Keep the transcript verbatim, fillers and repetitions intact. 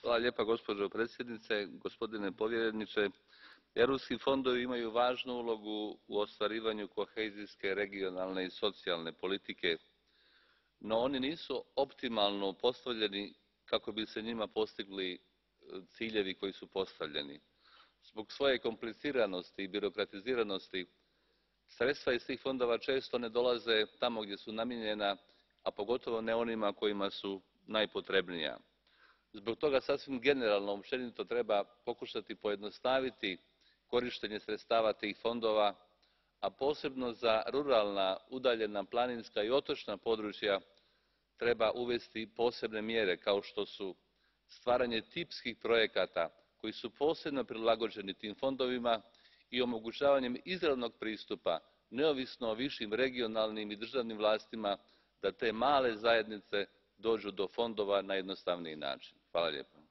Hvala lijepa, gospođo predsjednice, gospodine povjereniče. Europski fondovi imaju važnu ulogu u ostvarivanju kohezijske, regionalne i socijalne politike, no oni nisu optimalno postavljeni kako bi se njima postigli ciljevi koji su postavljeni. Zbog svoje kompliciranosti i birokratiziranosti sredstva iz tih fondova često ne dolaze tamo gdje su namijenjena, a pogotovo ne onima kojima su najpotrebnija. Zbog toga sasvim generalno općenito treba pokušati pojednostaviti korištenje sredstava tih fondova, a posebno za ruralna, udaljena, planinska i otočna područja treba uvesti posebne mjere kao što su stvaranje tipskih projekata koji su posebno prilagođeni tim fondovima i omogućavanjem izravnog pristupa, neovisno o višim regionalnim i državnim vlastima, da te male zajednice dođu do fondova na jednostavniji način. Hvala lijepo.